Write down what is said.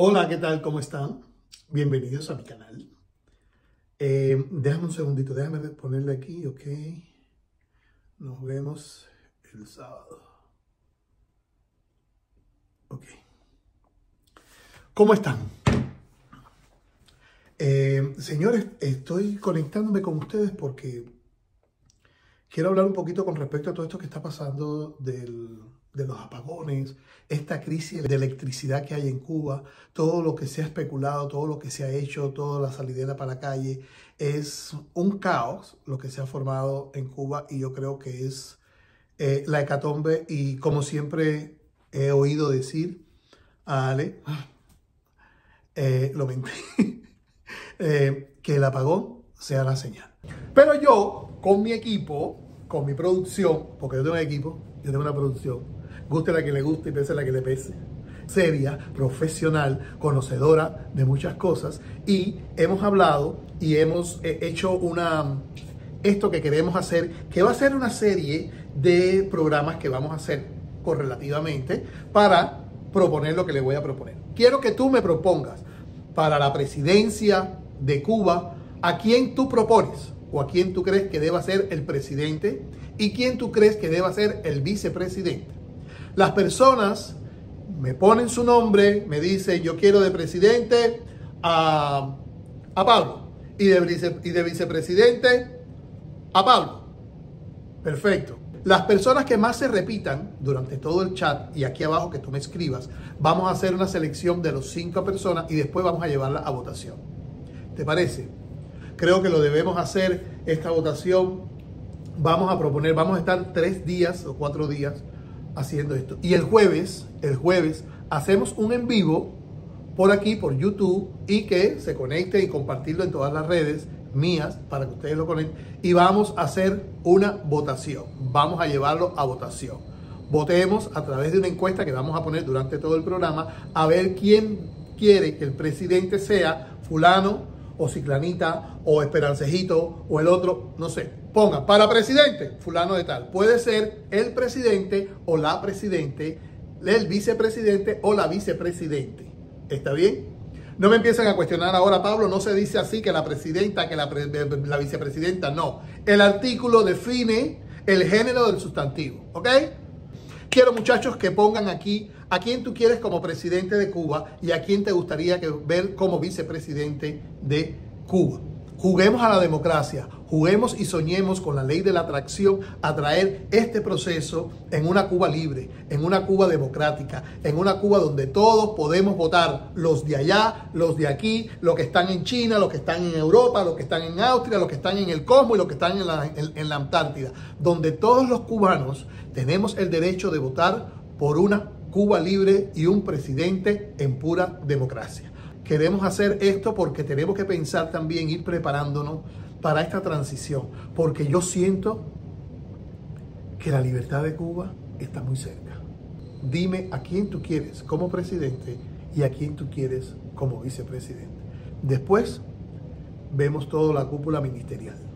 Hola, ¿qué tal? ¿Cómo están? Bienvenidos a mi canal. Déjame un segundito, déjame ponerle aquí, ok. Nos vemos el sábado. Ok. ¿Cómo están? Señores, estoy conectándome con ustedes porque quiero hablar un poquito con respecto a todo esto que está pasando de los apagones, esta crisis de electricidad que hay en Cuba, todo lo que se ha especulado, todo lo que se ha hecho, toda la salidera para la calle. Es un caos lo que se ha formado en Cuba y yo creo que es la hecatombe. Y como siempre he oído decir a Ale, lo mentí, que el apagón sea la señal. Pero yo, con mi equipo, con mi producción, porque yo tengo un equipo, yo tengo una producción, guste la que le guste y pese la que le pese, seria, profesional, conocedora de muchas cosas, y hemos hablado y hemos hecho esto que queremos hacer, que va a ser una serie de programas que vamos a hacer correlativamente para proponer lo que le voy a proponer. Quiero que tú me propongas para la presidencia de Cuba a quién tú propones o a quién tú crees que deba ser el presidente y quién tú crees que deba ser el vicepresidente. Las personas me ponen su nombre, me dicen yo quiero de presidente a Pablo y de vicepresidente a Pablo. Perfecto. Las personas que más se repitan durante todo el chat y aquí abajo que tú me escribas, vamos a hacer una selección de los 5 personas y después vamos a llevarla a votación. ¿Te parece? Creo que lo debemos hacer, esta votación. Vamos a proponer, vamos a estar 3 días o 4 días haciendo esto. Y el jueves hacemos un en vivo por aquí, por YouTube, y que se conecte y compartirlo en todas las redes mías para que ustedes lo conecten. Y vamos a hacer una votación. Vamos a llevarlo a votación. Votemos a través de una encuesta que vamos a poner durante todo el programa a ver quién quiere que el presidente sea fulano o ciclanita o esperancejito o el otro, no sé. Ponga para presidente fulano de tal. Puede ser el presidente o la presidente, el vicepresidente o la vicepresidente. ¿Está bien? No me empiecen a cuestionar ahora, Pablo, no se dice así que la presidenta, que la vicepresidenta, no. El artículo define el género del sustantivo, ¿ok? Quiero, muchachos, que pongan aquí a quién tú quieres como presidente de Cuba y a quién te gustaría ver como vicepresidente de Cuba. Juguemos a la democracia, juguemos y soñemos con la ley de la atracción a traer este proceso en una Cuba libre, en una Cuba democrática, en una Cuba donde todos podemos votar, los de allá, los de aquí, los que están en China, los que están en Europa, los que están en Austria, los que están en el Cosmo y los que están en la Antártida, donde todos los cubanos tenemos el derecho de votar por una Cuba libre y un presidente en pura democracia. Queremos hacer esto porque tenemos que pensar también, ir preparándonos para esta transición, porque yo siento que la libertad de Cuba está muy cerca. Dime a quién tú quieres como presidente y a quién tú quieres como vicepresidente. Después vemos toda la cúpula ministerial.